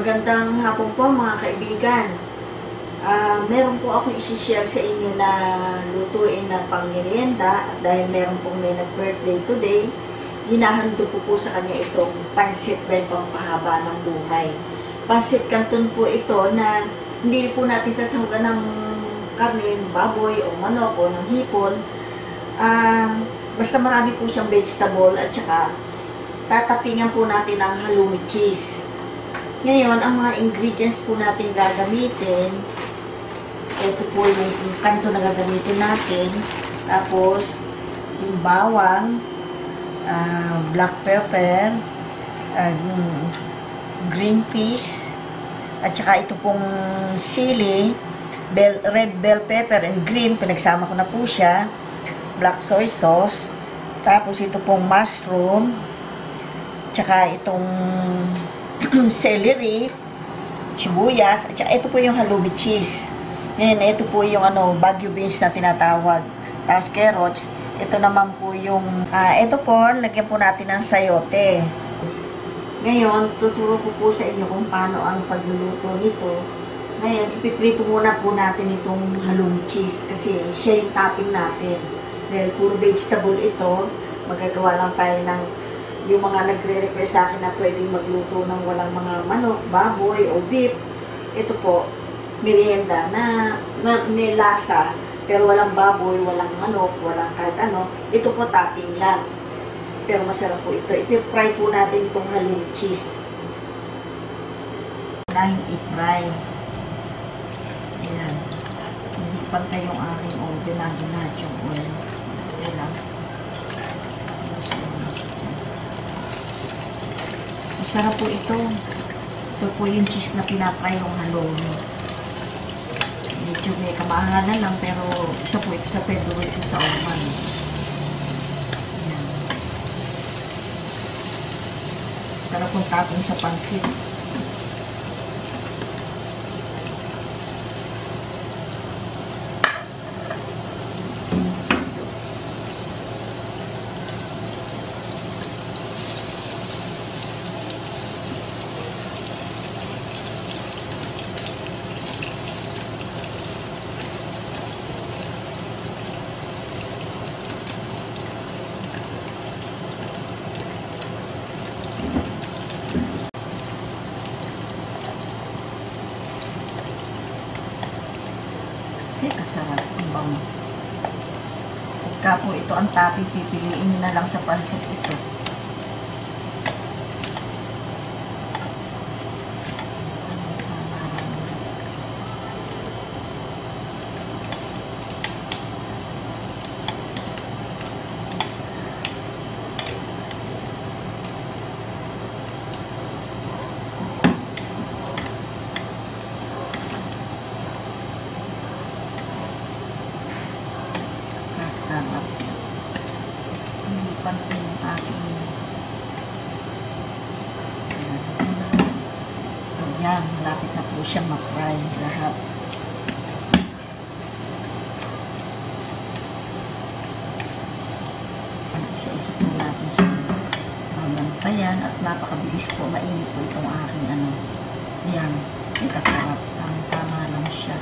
Magandang hapon po mga kaibigan. Meron po ako isi-share sa inyo na lutuin na pang-merienda dahil meron pong may nag-birthday today. Hinahando ko po sa kanya itong pansit by pampahaba ng buhay. Pansit canton po ito na hindi po natin sasahugan ng karne, baboy o manok o ng hipon. Basta marami po siyang vegetable at saka tatapingan po natin ng halloumi cheese. Ngayon, ang mga ingredients po natin gagamitin, ito po yung kanto na gagamitin natin. Tapos, yung bawang, black pepper, green peas, at saka ito pong sili, red bell pepper and green, pinagsama ko na po siya, black soy sauce, tapos ito pong mushroom, tsaka itong celery, sibuyas, at saka ito po yung halloumi cheese. Ngayon, ito po yung Baguio beans na tinatawag. Tapos carrots, ito naman po yung, ito po, lagyan po natin ng sayote. Ngayon, tuturo ko po sa inyo kung paano ang pagluluto nito. Ngayon, ipiprito muna po natin itong halloumi cheese kasi siya yung topping natin. Dahil puro vegetable ito, magagawa lang tayo ng yung mga nagre-request sa akin na pwedeng magluto ng walang mga manok, baboy o beef. Ito po, merienda na nilasa, pero walang baboy, walang manok, walang kahit ano. Ito po topping lang. Pero masarap po ito. I-fry po natin itong halloumi cheese. Unahin i-fry. Ayan. Hindi pantay yung aking oven na ginahit yung oil. Ayan. Masarap po ito. Ito po yung cheese na pinapay yung halloumi. Medyo may kamahalan lang, pero isa po ito sa favorite ko sa oven. Ayan. Sarap pong topping sa pansit. Kasarap ang bango. Pagka po ito ang topping, pipiliin nyo na lang sa pansit ito. Sarap. Hindi pantay yung aking. Ayan, malapit na po siyang ma-fry lahat. Isa-isa po natin siya mabantayan at napakabilis po, mainit po itong aking Ayan, ay kasarap. Tama lang siya.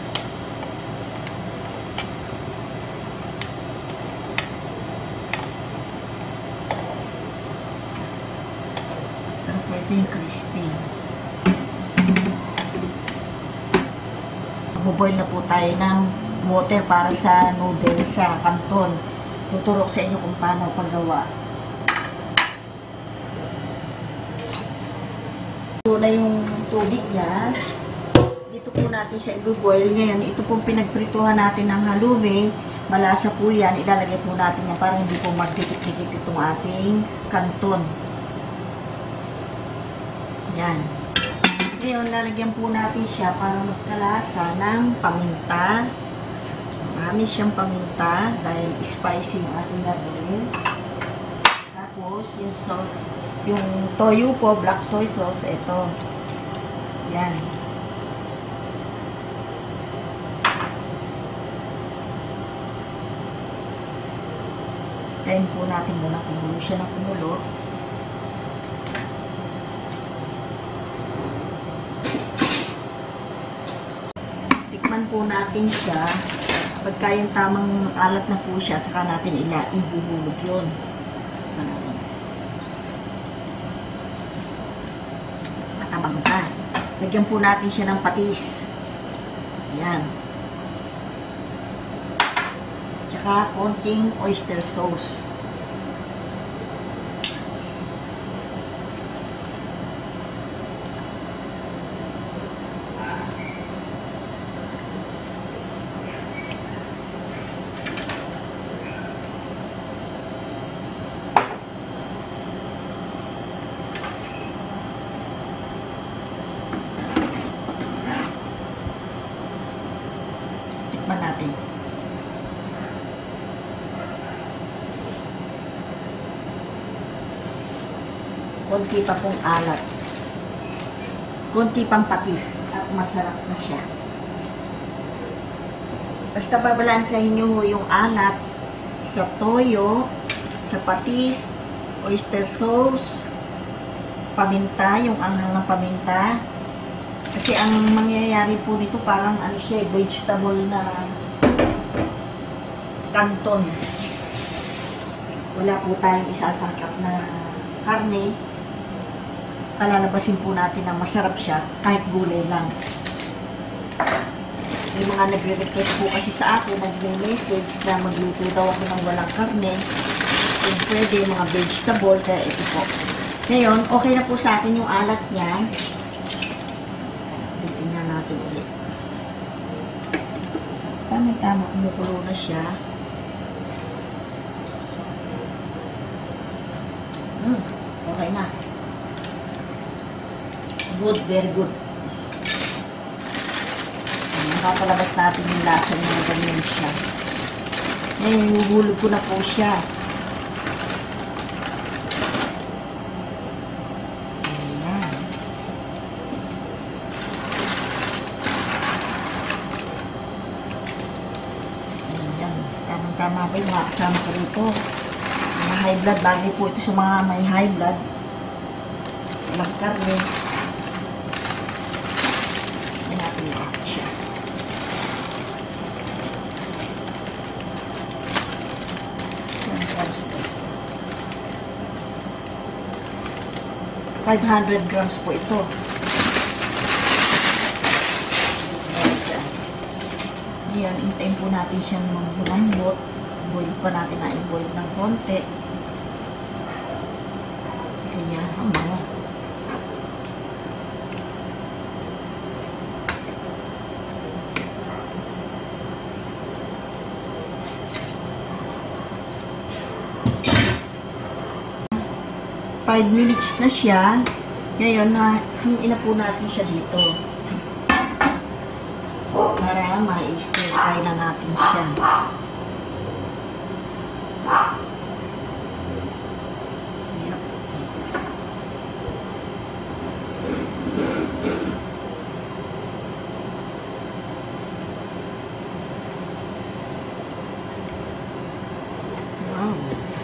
Ito yung crispy. Magboboil na po tayo ng water para sa noodles sa canton. Tuturo sa inyo kung paano paggawa. Ito na yung tubig niya. Dito po natin siya i-boil. Ngayon, ito pong pinagprituhan natin ng halloumi. Malasa po yan. Ilalagay po natin yan para hindi po magdikit-dikit itong ating canton. Yan. Ngayon, lalagyan po natin siya para magkalasa ng paminta. Marami siyang paminta dahil spicy yung ating gagawin. Tapos, yung toyo po, black soy sauce, ito. Yan. Tayin po natin muna kumulo siya ng kumulo. natin siya. Pagka yung tamang alat na po siya, saka natin ihuhulog yun. Matabang ka. Lagyan po natin siya ng patis. Ayan. Tsaka konting oyster sauce. Tikman natin. Konti pa pong alat. Konti pang patis at masarap na siya. Basta babalansahin nyo yung alat sa toyo, sa patis, oyster sauce, paminta, yung anghang ng paminta. Kasi ang mangyayari po nito parang ano siya, vegetable na canton. Wala po tayong isasangkap na karne. Palalabasin po natin na masarap siya kahit gulay lang. May mga nagre-request po kasi sa akin, nagme-message na magluto daw ako ng walang karne. Kung pwede, mga vegetable, kaya ito po. Ngayon, okay na po sa akin yung alat niya. Tingnan natin ulit. Tama-tama, kumukulo na siya. Okay na. Good, very good. Nakapalabas natin yung lasa niya na ganyan siya. Ngayon, huhulog ko na po siya. Ayan. Ayan. Tamang-tama ba yung mga kasama ko rito? Mga high blood, bagay po ito sa mga may high blood. Walang karne. Ayan natin lahat siya. Ayan, 500 grams po ito. Ayan, intayin po natin siyang lumambot. Boil pa natin na i-boil ng konti. Ayan, ang mga. Five minutes na siya. Ngayon, hangin na po natin siya dito. Para ma-stir fry na natin siya. Yep. Wow.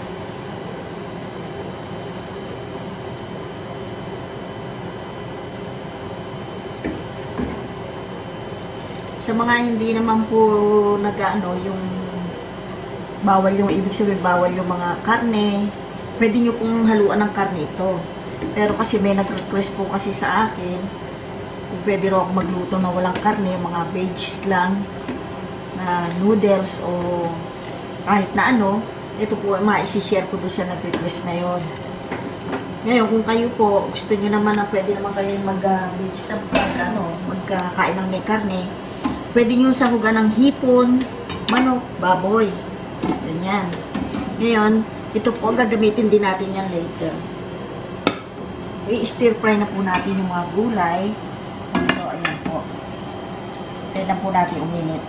Sa mga hindi naman po nag-ano, yung bawal yung, ibig sabihin bawal yung mga karne, pwede nyo pong haluan ng karne ito. Pero kasi may nag-request po kasi sa akin, kung pwede rin ako magluto na walang karne, mga veggies lang, na noodles o kahit na ano, ito po, ma-share ko doon sa nag-request na yon. Ngayon, kung kayo po, gusto nyo naman na pwede naman kayo mag-vegetable, magkain ng may karne, pwede nyo sahugan ng hipon, manok, baboy. Ganyan. Ngayon, ito po, gagamitin din natin yan later. I-stir fry na po natin yung mga gulay. Ito, ayan po. Kaya lang po natin uminit.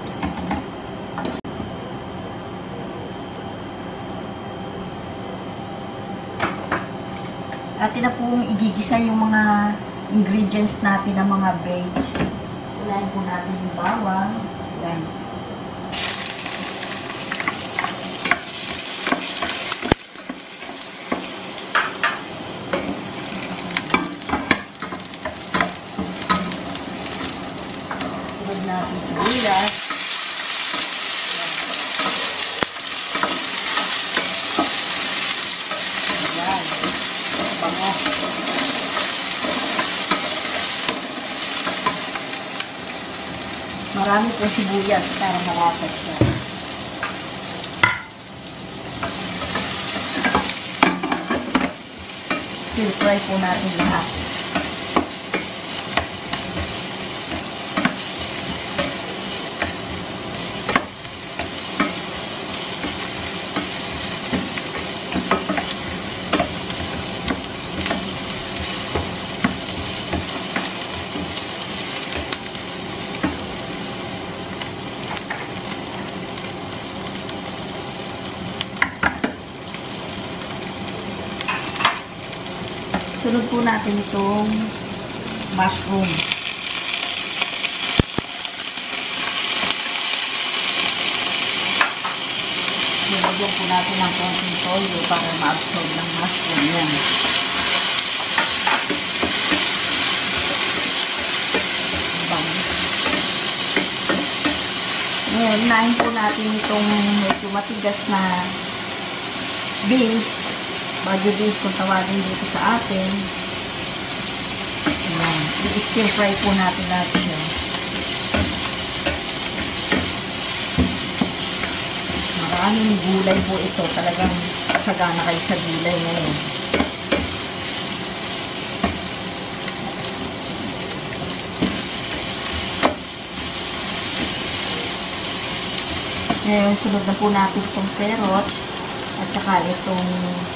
Atin na pong igigisa yung mga ingredients natin ng mga veggies. Ulayin po natin yung bawang. Ayan. Sunod natin sibuyas. marami po sibuyas para malasa siya. Stir fry po natin lahat. Sunod po natin itong mushroom. Nilagyan po natin ng konting toyo para ma-absorb ng mushroom yan. Ngayon, nain po natin itong medyo matigas na beans. Bago beans kung tawagin dito sa atin. Ayan. I-stir fry po natin natin yun. Maraming gulay po ito. Talagang sagana kayo sa gulay ngayon. Ngayon, sunod na po natin itong carrot at saka itong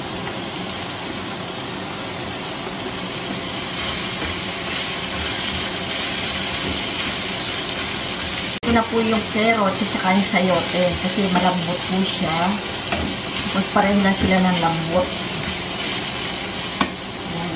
na po yung carrots at saka yung sayote kasi malambot po siya. Magpareho na sila ng lambot. Ayan.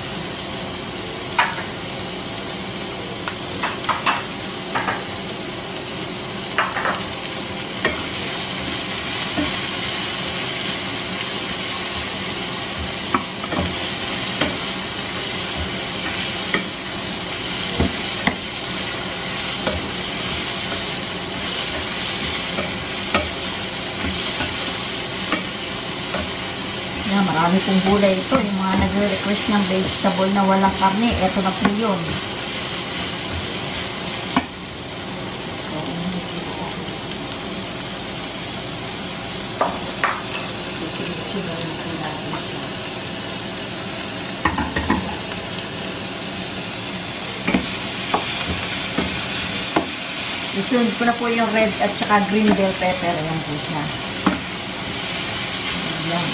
Marami pong gulay ito. Yung mga nagre-request ng vegetable na walang karne, eto na po yun. Isunod ko na po yung red at saka green bell pepper. Ayan po siya. Ayan.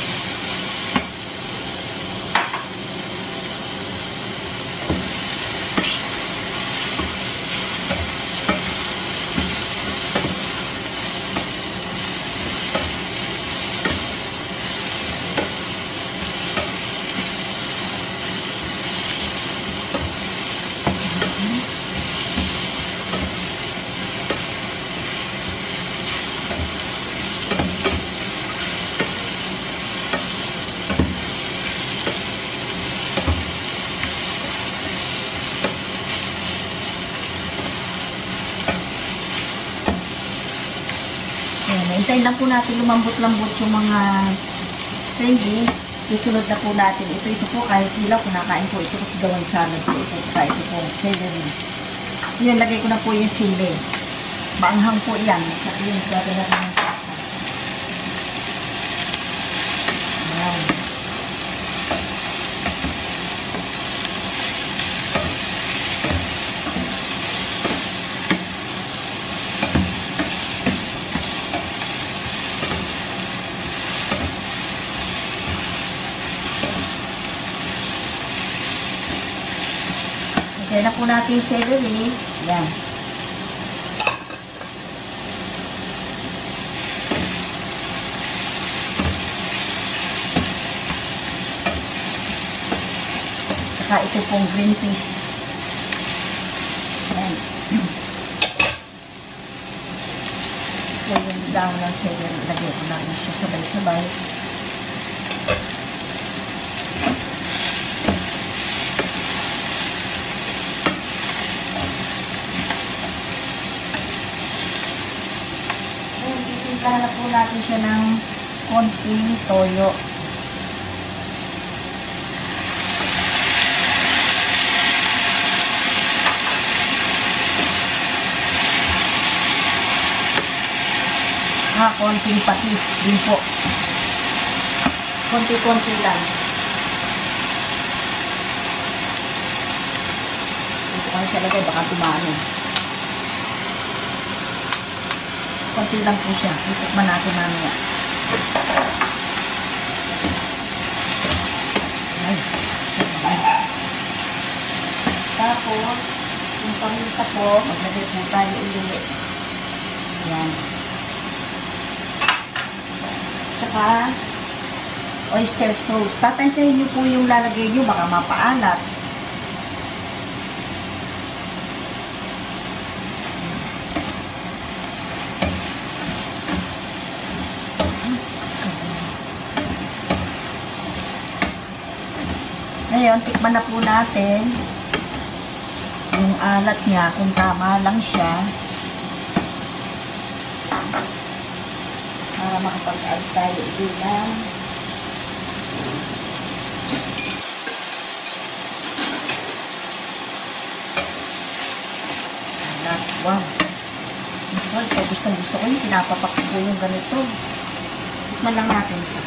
Hintayin lang po natin lumambot-lambot yung mga string beans. Susunod na po natin. Ito po kahit hilaw, kinakain po ito kasi gawang salad po ito. Saka ito po, celery. Yan, lagay ko na po yung sili. Maanghang po yan. Saka yun, lagay na rin yung pasta. Ayan. Lagay na po natin yung celery. Yan. Saka ito pong green peas. Yan. So, yung daw ng celery, lagay ko natin siya sabay-sabay. Titimplahan na po natin siya ng konting toyo. Tsaka konting patis din po. Konti-konti lang. Dito kami siya lagay, baka tumano. Konti lang po siya. Itikman natin mamaya. Tapos, yung paminta po, maglagay po tayo ulit. Ayan. Tsaka, oyster sauce. Tatansyahin nyo po yung lalagay nyo, baka mapaalat. Ngayon, tikman na po natin yung alat niya, kung tama lang siya. Para makapag-add tayo ilan. Alat, wow. So, gusto ko yung pinapapak po yung ganito. Tikman lang natin siya.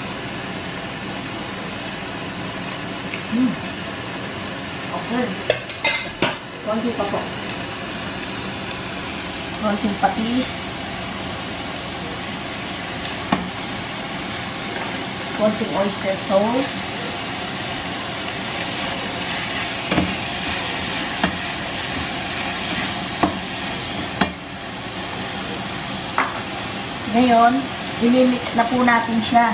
Okay. Konti pa po. Konting patis. Konting oyster sauce. Ngayon, i-mix na po natin siya.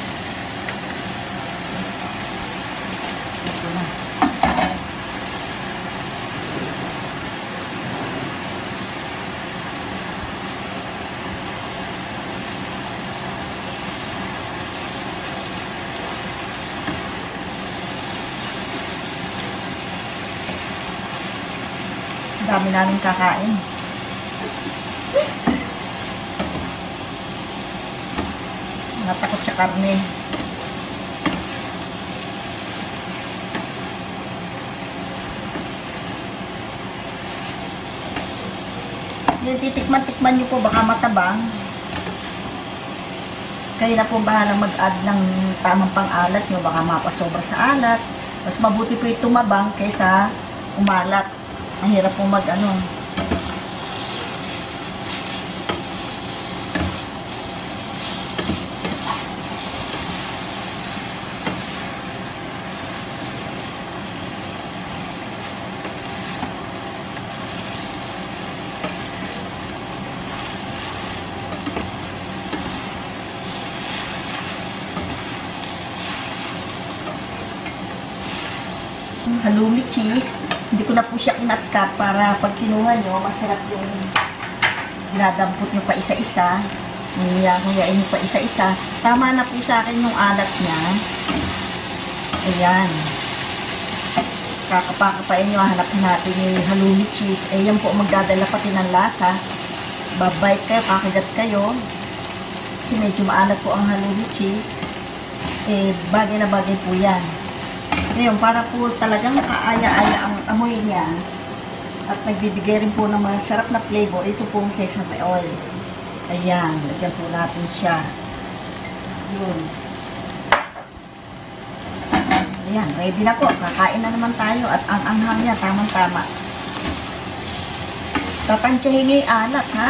Dami namin kakain. Natakot sa karne. Yung titikman-tikman nyo po, baka matabang. Kayo na po bahalang mag-add ng tamang pang-alat nyo, baka mapasobra sa alat. Mas mabuti po yung tumabang kaysa umalat. Ang hirap po mag-ano. Halloumi cheese. Hindi ko na po siya kinat-cut para pag kinuha nyo, masarap yung dinadampot nyo pa isa-isa. Nguyain nyo pa isa-isa. Tama na po sa akin yung alat niya. Ayan. Kakapakapain nyo, hanapin natin yung halloumi cheese. Ayan po, magdadala pati ng lasa. Babite kayo, kakagat kayo. Kasi medyo maalat po ang halloumi cheese. Bagay na bagay po yan. Ngayon, para po talagang makaaya-aya ang amoy niya at nagbibigay rin po ng mga sarap na flavor, ito po ang sesame oil. Ayan, lagyan po natin siya. Yun. Ayan, ready na po. Kakain na naman tayo at ang anghang niya, tamang-tama. Tatansyahin niyo yung alat, ha?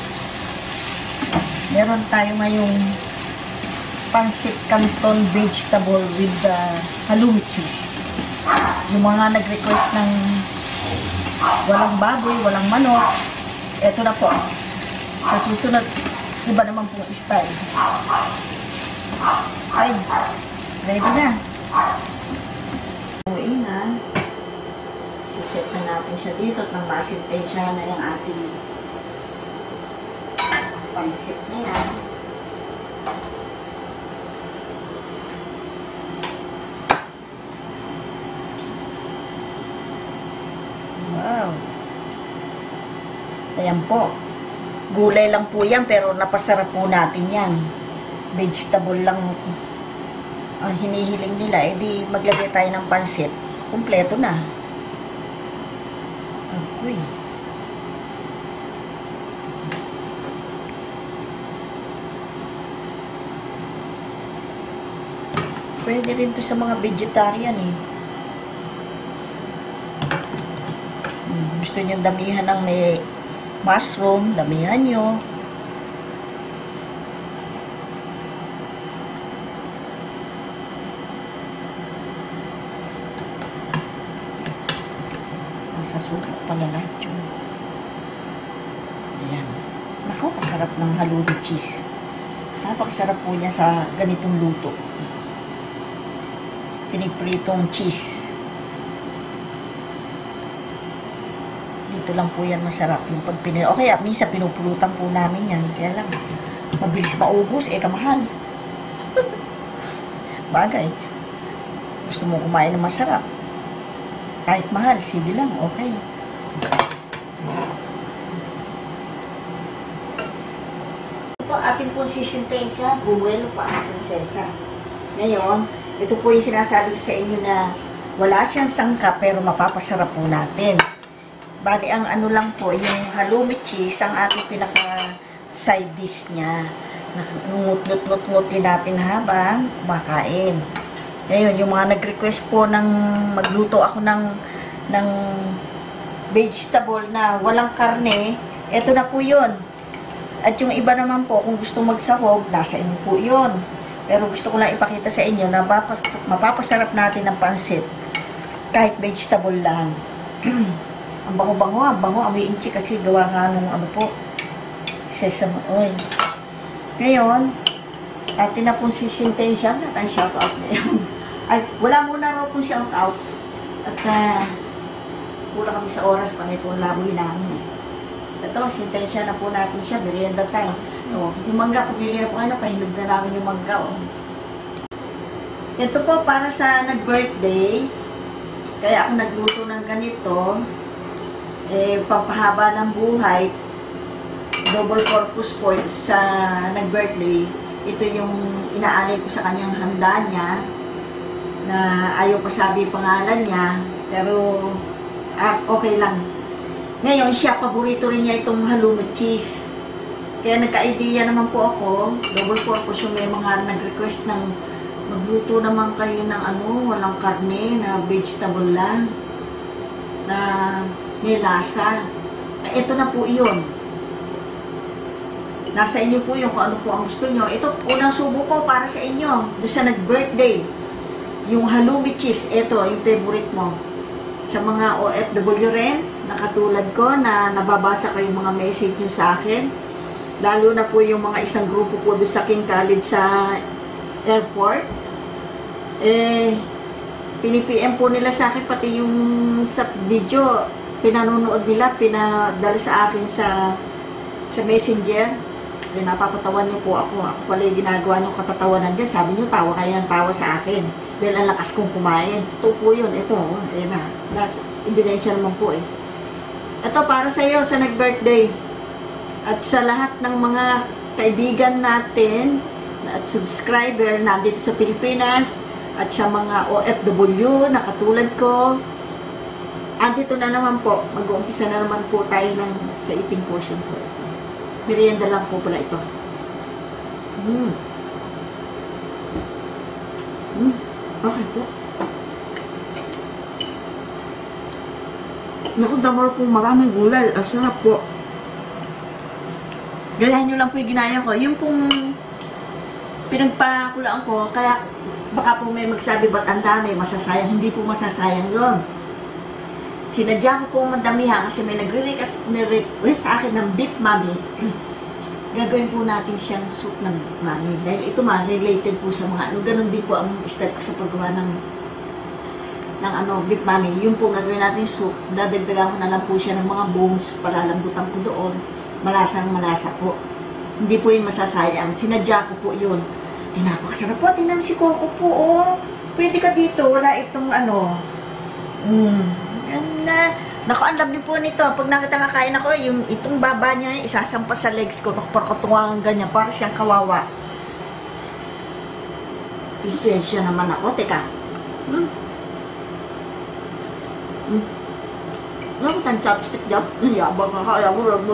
Meron tayo ngayong pancit canton vegetable with halloumi cheese. Yung mga nag-request ng walang baboy, walang manok, eto na po. Sa susunod, iba naman pong style. Ay, ready na. Uwi na. Siset na natin siya dito at nang masintensya na yung ating pancit na yan. Wow. Ayan po. Gulay lang po yan, pero napasarap po natin yan. Vegetable lang ang hinihiling nila. Eh di maglagay tayo ng pansit. Kumpleto na. Okay. Pwede rin to sa mga vegetarian eh. Gusto nyo damihan ng may mushroom, damihan nyo. Sa sukat pala lahat yun. Ayan. Naku, kasarap ng halloumi cheese. Napakasarap po niya sa ganitong luto. Pinipritong cheese. Dito lang po yan masarap. Yung pag o kaya, minsan pinupulutan po namin yan. Kaya lang, mabilis maubos, kamahal. Bagay. Gusto mo kumain ng masarap. Kahit mahal, sige lang, okay. Ito po, atin po si Sintensya, Buwelo pa ang prinsesa. Ngayon, ito po yung sinasabi sa inyo na wala siyang sangka pero mapapasarap po natin. Bali, ang ano lang po, yung halloumi cheese, ang ating pinaka side dish niya. Ngut-ngut-ngut-ngutin natin habang kumakain. Ngayon, yung mga nag-request po ng magluto ako ng vegetable na walang karne, eto na po yun. At yung iba naman po, kung gusto magsahog, nasa inyo po yun. Pero gusto ko lang ipakita sa inyo na mapapasarap natin ng pansit kahit vegetable lang. Ang bango-bango, amoy inchi kasi gawa nga nung ano po, sesame oil. Ngayon, atin na pong sisintensya, natin shout out na yun. Ay, wala muna raw pong shout out. At kulang kami sa oras pa ngayon po laboy namin. Ito, sintensya na po natin siya, merienda time. Yung mangga, pumili na po kayo, pahinog na namin yung mangga. Ito po para sa nag-birthday. Kaya ako nagluto ng ganito. Pampahaba ng buhay. Double purpose po sa nag-birthday. Ito yung inaalay ko sa kanyang handa niya. Na ayaw pa sabi pangalan niya. Pero, okay lang. Ngayon, siya, paborito rin niya itong halloumi cheese. Kaya nagka-idea naman po ako, double purpose yung may mga nag-request ng magluto naman kayo ng walang karne, na vegetable lang, na may lasa. Ito na po yun. Nasa inyo po yung kung ano po ang gusto nyo. Ito, unang subo ko para sa inyo. Doon sa nag-birthday. Yung halloumi cheese, ito, yung favorite mo. Sa mga OFW rin, na katulad ko, na nababasa ko yung mga message nyo sa akin. Lalo na po yung mga isang grupo po doon sa King College sa airport. Pinipm po nila sa akin, pati yung sa video, pinanonood nila, pinadala sa akin sa messenger. Napapatawan niyo po ako. Ako pala yung ginagawa niyo katatawanan dyan. Sabi niyo, tawa kayo ng tawa sa akin. Dahil ang lakas kong kumain. Totoo po yun. Ito, ayan na. Ebidensya naman po eh. Ito para sa iyo sa nag-birthday. At sa lahat ng mga kaibigan natin at subscriber nandito sa Pilipinas at sa mga OFW na katulad ko. Andito na naman po. Mag-uumpisa na naman po tayo sa eating portion po. Merienda lang po pala ito. Okay po. Naku, damar po maraming gulay. Ang sarap po. Gayahin nyo lang po yung ginaya ko. Yung pong pinagpakulaan ko, kaya baka po may magsabi, ba't ang dami, masasayang. Hindi po masasayang yun. Sinadya ko po madamihan kasi may nagre-request sa akin ng beef mami. Gagawin po natin siyang soup ng beef mami. Dahil ito related po sa mga ganun din po ang start ko sa paggawa ng beef mami. Yung po gagawin natin soup, dadagdagan ko na lang po siya ng mga bones, palalambutan ko doon. Malasang malasa po. Hindi po yung masasayang. Sinadya ko po yun. Napakasarap po. Tingnan mo si Coco po, oh. Pwede ka dito. Wala itong Naku, ang love po nito. Pag nakita kakain ako, yung itong baba niya, isasampa sa legs ko. Nakapakatungang ganyan. Para siyang kawawa. Isensya naman ako. Teka. Ano ba chopstick dyan? Yabang ka kaya mo lang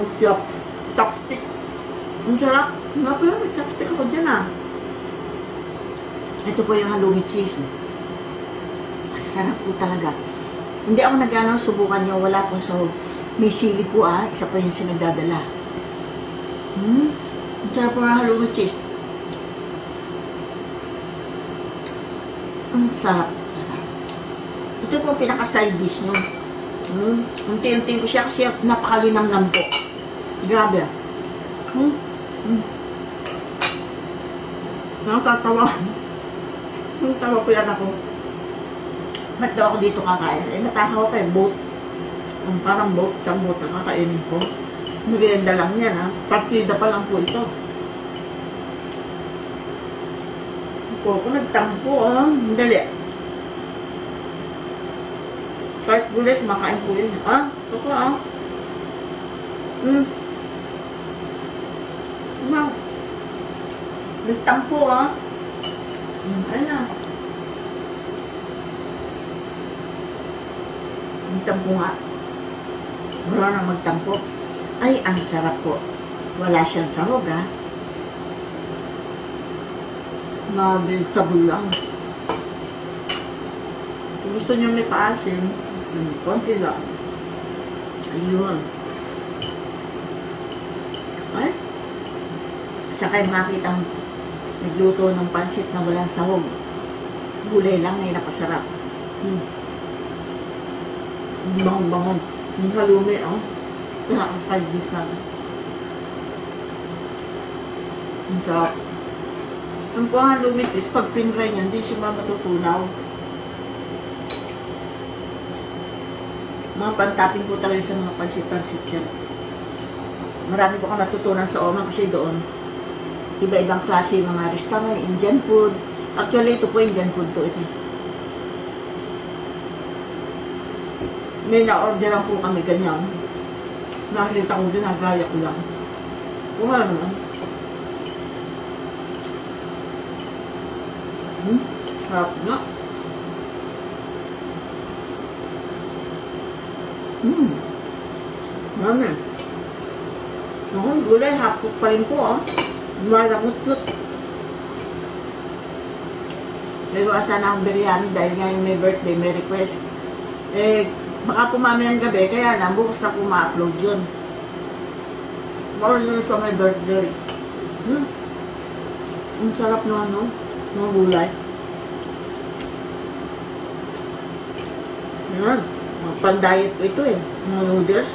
chopstick. Ang sarap. Nga pala, may chopstick ako dyan Ito po yung halloumi cheese. Sarap po talaga. Hindi ako nag-ano, subukan nyo. Wala pong sahog. May sili po Isa po yung sinagdadala. Ang sarap po ng halloumi cheese. Sarap. Ito po pinaka-side dish nyo. Unti-unti ko siya kasi napakalinamnam po. Grabe. Nakakatawa. Tawa ko yan ako. Ba't daw ako dito kakain? Natakaw ko boat. Parang boat, isang boat na kakainin ko. Merienda lang yan Partida pa lang po ito. Ako nagtampo Dali. Kahit gulit, makain po yun. Ito Nagtampo Ayun na. Nagtampo nga. Wala na magtampo. Ay, ang sarap po. Wala siyang sahog Sabol lang. Kung gusto niyo may paasim, konti lang. Ayun. Ay? Saan kayo makakitang nagluto ng pansit na walang sahog? Gulay lang ay napasarap. Bangon-bangon. Yung halloumi, pinaka-side dish natin. Ang sarap. Ang po ang halloumi cheese, pag pinray niya, hindi siya matutunaw. Mga pantapin po talaga sa mga pansit-pansit yan. Marami po akong natutunan sa Oman kasi doon iba-ibang klase mga restaurant, Indian food. Actually, ito po Indian food to. Ito. May na-order lang po kami ganyan. Nakikita ko din, nagaya ko lang. Kuha naman. Sarap na. Ano? Ang gulay, hapok pa rin po Malangot-ngot. Nagawa sana akong biryani dahil ngayon may birthday, may request. Baka po mamayang gabi, kaya lang, bukas na po ma-upload yun. Bawal na ito may birthday. Ang sarap na mga gulay. Yan. Pan-diet ko ito mga noodles.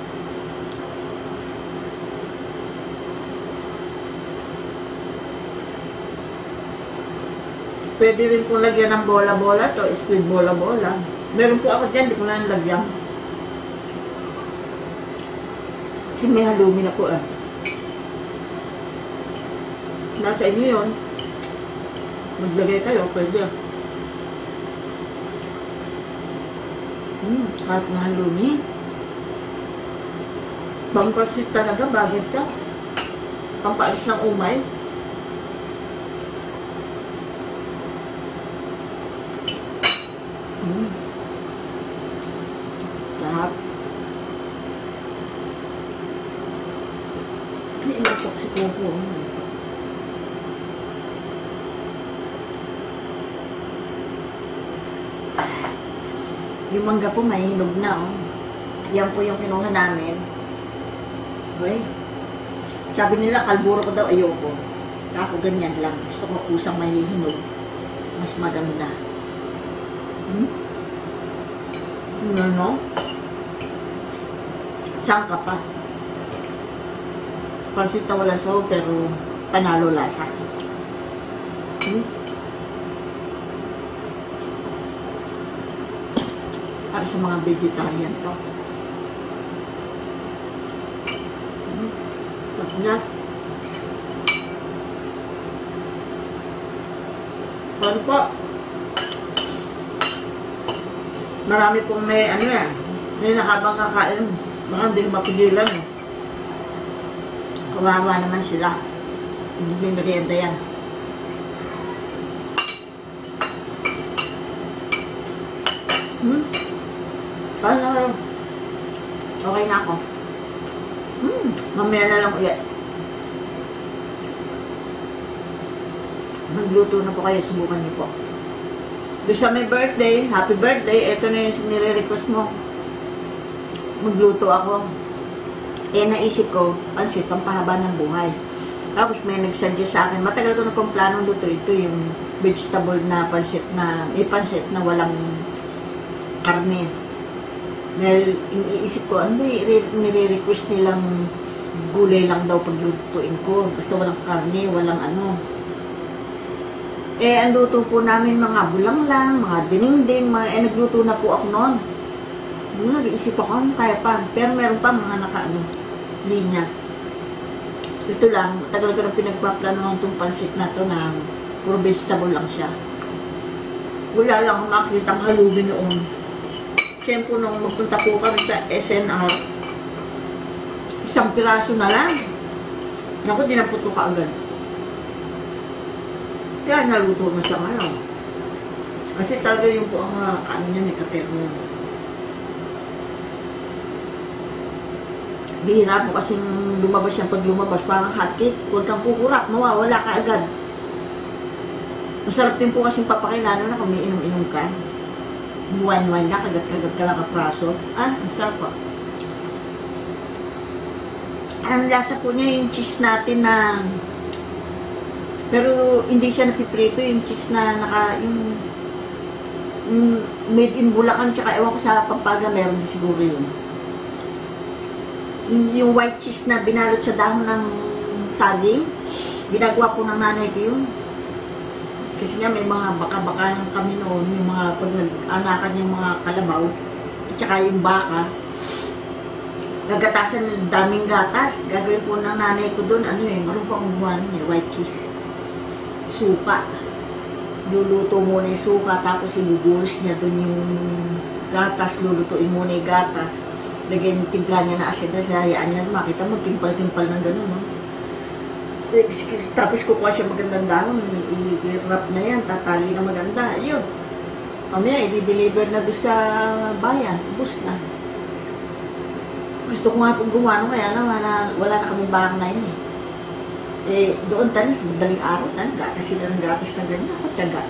Pwede rin pong lagyan ng bola-bola to, squid bola-bola. Meron po ako dyan, di ko na nalagyan. Kasi may halloumi na po Nasa inyo yun. Maglagay kayo, pwede. Kahit na halloumi. Pangkasit talaga, bagay siya. Pampaalis ng umay. Sarap. Hindi inatok si Coco. Yung mangga po may hinog na Yan po yung kinuha namin. Okay. Sabi nila kalburo ko daw, ayoko. Ako ganyan lang. Gusto ko kusang may hinog. Mas maganda. Ano? Saan ka pa? Pansit na wala saw, pero panalo lasa. Para sa mga vegetarian to. Na. Paano po? Marami pong may may nakabang kakain. Baka hindi mapigilan Kawawa naman sila. Hindi merienda yan. Paano? Okay na ako. Mamaya na lang ulit. Magluto na po kayo, subukan niyo po. Doon sa may birthday, happy birthday, ito na yung nire-request mo. Magluto ako. Eh, naisip ko, pansit, pampahaba ng buhay. Tapos may nagsuggest sa akin, matagal ko na pong planong luto. Ito yung vegetable na pansit na, may pansit na walang karne. Dahil iniisip ko, ano ba nire-request nilang gulay lang daw paglutuin ko. Basta walang karne, walang ano. Eh, ang luto po namin mga bulang lang, mga dininding, nagluto na po ako noon. Nag-iisip ako, ano kaya pa. Pero meron pa mga linya. Ito lang, tagal ko na pinagpaplanohan itong pansit na to na puro vegetable lang siya. Wala lang akong makikita ang halubi noon. Siyempre, nung magpunta po kami sa SNR, isang piraso na lang. Naku, dinaputo ka agad. Kaya naluto na siya ngayon. Kasi talaga yung po ang kaano niya, kapero. Bihira po kasi lumabas yan. Pag lumabas, parang hotcake. Huwag kang kukurap, mawawala ka agad. Masarap din po kasi papakilala na kung may inom-inom ka. Wine-wine na, kagat-kagat ka lang kapraso. Masarap po. Ang lasa po niya yung cheese natin na pero hindi siya napiprito, yung cheese na yung made in Bulacan, tsaka ewan ko sa Pampanga, meron din siguro yun. Yung white cheese na binalot sa dahon ng saging, ginagawa po ng nanay ko yun. Kasi nga may mga baka-baka kami noon, yung mga pag nag-anakan yung mga kalabaw, at tsaka yung baka, gagatasan ng daming gatas. Gagawin po ng nanay ko doon, marunong pa umuha white cheese. Suka. Luluto muna yung suka, tapos ibubuhos niya doon yung gatas, lulutuin muna yung gatas. Lagyan yung timpla niya na asin na siya, hayaan niya, makita mo, timpal-timpal ng gano'n, no? Tapos kukuha siya magandang dahon, i-wrap na yan, tatali na maganda, yun. Mamaya, i-deliver na doon sa bayan, ubus na. Gusto ko nga pong gumawa, kaya lang, wala na kaming bakang na yun, eh. Doon tanis, madaling araw, gatas sila ng gatas na ganyan, ako tiyaga.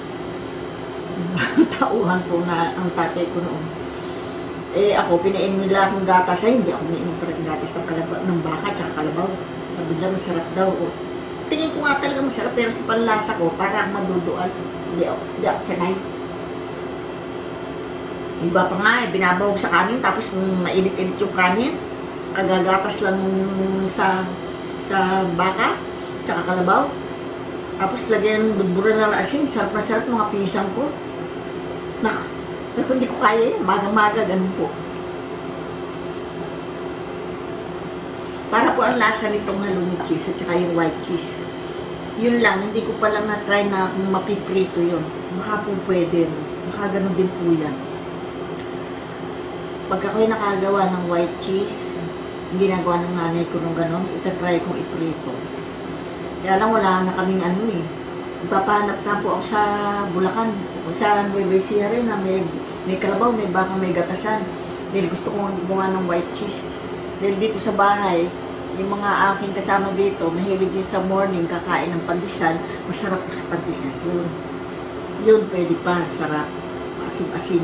Tauhan po na ang tatay ko noon. Ako, pinainom nila akong gatas, hindi ako nainom talagang gatas ng baka, tsaka kalabaw. Sabi nila, masarap daw. Tingin ko nga talaga masarap, pero sa panlasa ko, parang maduduan. Hindi ako sanay. Iba pa nga, binabawag sa kanin, tapos mainit-init yung kanin. Kagagatas lang sa baka, tsaka kalabaw. Tapos lagyan budburan na asin, sarap na sarap mga pisang ko. Pero hindi ko kaya yan, maga-maga, ganun po. Para po ang lasa nitong halloumi cheese at saka yung white cheese. Yun lang, hindi ko pa lang na-try na kung mapiprito yun. Baka po pwede, baka ganun din po yan. Pag ako'y nakagawa ng white cheese, ginagawa ng nanay ko nung ganun, itatry kong iprito. Kaya lang wala na kaming ipapahanap na po ako sa Bulacan, o sa Nueva Ecija rin na may kalabaw, may baka, may gatasan. Dahil gusto kong gumawa ng white cheese. Dahil dito sa bahay, yung mga aking kasama dito, mahilig yun sa morning, kakain ng pandesal, masarap po sa pandesal. Yun pwede pa, sarap. Asim-asim.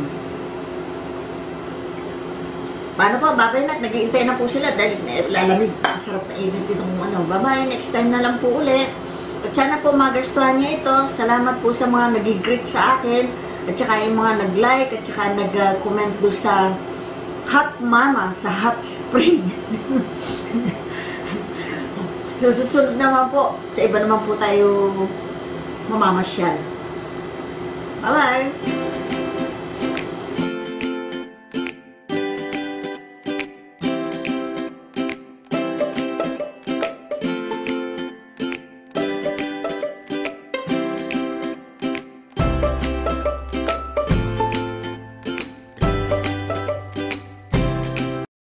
Paano po, babay na, nag-iintay na po sila dahil lalamig. Masarap na init itong Bye-bye, next time na lang po ulit. At sana po magastuhan niya ito. Salamat po sa mga nag-greet sa akin. At saka yung mga nag-like at saka nag-comment doon sa Hot Mama, sa Hot Spring. So, susunod naman po, sa iba naman po tayo mamamasyal. Bye-bye!